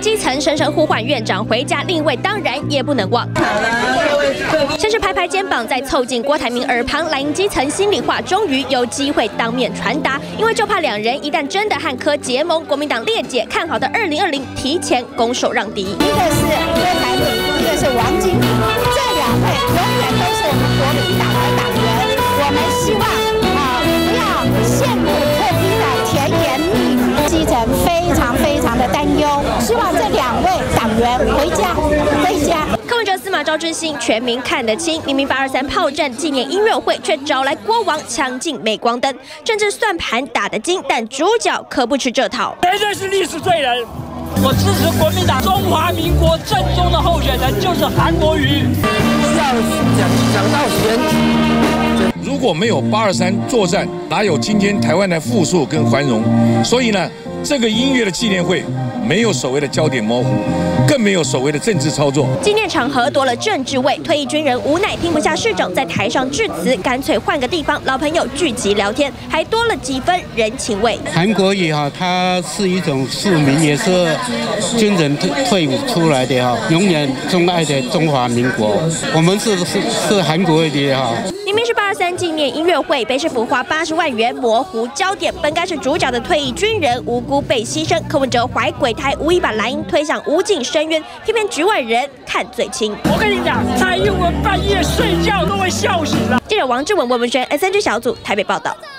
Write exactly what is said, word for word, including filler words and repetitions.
基层深深呼唤院长回家，另一位当然也不能忘。先是拍拍肩膀，再凑近郭台铭耳旁，蓝营基层心里话终于有机会当面传达，因为就怕两人一旦真的和柯结盟，国民党列姐看好的二零二零提前拱手让敌。一个是郭台铭，一个是王金平，这两位永远都是我们国民党的党员，我们希望啊、呃、不要陷入柯 P 的甜言蜜语，基层非常非常的担忧，希望这两位党员回家回家。柯文哲司马昭之心，全民看得清。明明八二三炮战纪念音乐会，却找来国王抢尽镁光灯，政治算盘打得精，但主角可不吃这套。 绝对是历史罪人。我支持国民党中华民国正宗的候选人就是韩国瑜。 要讲讲到选举，如果没有八二三作战，哪有今天台湾的富庶跟繁荣？所以呢，这个音乐的纪念会没有所谓的焦点模糊，更没有所谓的政治操作。 纪念场合多了政治味，退役军人无奈听不下市长在台上致辞，干脆换个地方，老朋友聚集聊天，还多了几分人情味。 韩国瑜哈，他是一种市民，也是军人退退伍出来的哈，永远钟爱的中华民国。我们是是是韩国瑜哈。 明明是八二三纪念音乐会，北市府花八十万元模糊焦点，本该是主角的退役军人无辜被牺牲。柯文哲怀鬼胎，无意把蓝营推向无尽深渊，偏偏局外人看最清。 我跟你讲，蔡英文半夜睡觉都会笑死了。 记者王志文、魏文轩 ，S N G 小组台北报道。